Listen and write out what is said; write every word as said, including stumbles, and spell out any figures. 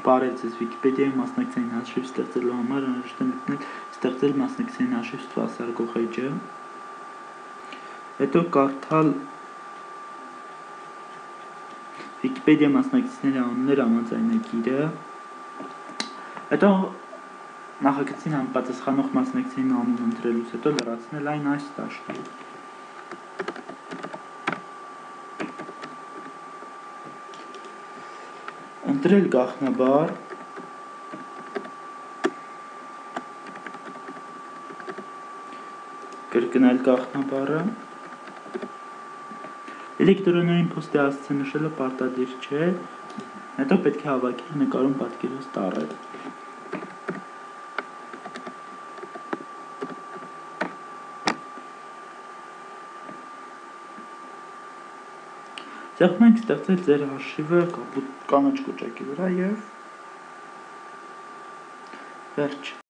Բարև ձեզ Վիկիպեդիայի մասնակցային հաշիվ ստեղծելու համար անհրաժեշտ է մտնել ստեղծել մասնակցային հաշիվ սպասարկող էջը, հետո կարդալ Վիկիպեդիա մասնակիցների անուններ համաձայնագիրը, հետո նախագծին համապատասխանող մասնակցային անուն ընտրելուց հետո լրացնել այն այս դաշտում։ Ընտրել գաղտնաբար, կրկնել գաղտնաբառը, էլեկտրոնային փոստի հասցե նշելը պարտադիր չէ, հետո պետք է հավաքել նկարում պատկերված տառերը։ Ձեռքում ենք ստեղծել ձեր հաշիվը կանաչ կոճակի վրա և վերջ։